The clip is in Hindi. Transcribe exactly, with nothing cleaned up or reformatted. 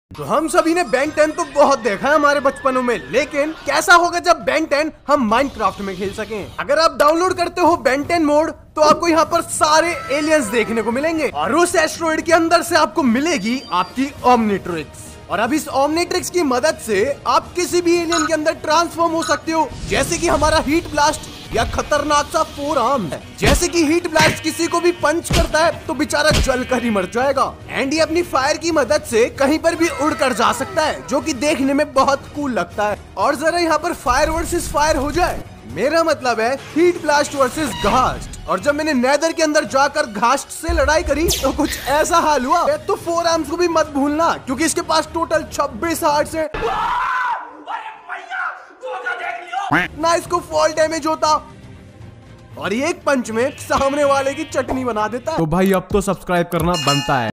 तो हम सभी ने बेन टेन तो बहुत देखा है हमारे बचपनों में, लेकिन कैसा होगा जब बेन टेन हम माइनक्राफ्ट में खेल सकें। अगर आप डाउनलोड करते हो बेन टेन मोड तो आपको यहाँ पर सारे एलियंस देखने को मिलेंगे और उस एस्ट्रॉइड के अंदर से आपको मिलेगी आपकी ओमनिट्रिक्स। और अब इस ओमनिट्रिक्स की मदद से आप किसी भी एलियन के अंदर ट्रांसफॉर्म हो सकते हो, जैसे कि हमारा हीट ब्लास्ट या खतरनाक सा फोर आर्म है। जैसे कि हीट ब्लास्ट किसी को भी पंच करता है तो बेचारा जल कर ही मर जाएगा, एंड ये अपनी फायर की मदद से कहीं पर भी उड़ कर जा सकता है, जो कि देखने में बहुत कूल लगता है। और जरा यहाँ पर फायर वर्सेस फायर हो जाए, मेरा मतलब है हीट ब्लास्ट वर्सेस घास्ट। और जब मैंने नेदर के अंदर जाकर घास्ट से लड़ाई करी तो कुछ ऐसा हाल हुआ। तो फोर आर्म्स को भी मत भूलना, क्योंकि इसके पास टोटल छब्बीस हार्ट्स है ना, इसको फॉल डैमेज होता और एक पंच में सामने वाले की चटनी बना देता है। तो भाई अब तो सब्सक्राइब करना बनता है।